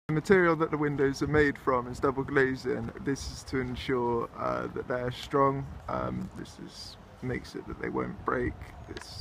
The material that the windows are made from is double glazing. This is to ensure that they're strong. Makes it that they won't break. This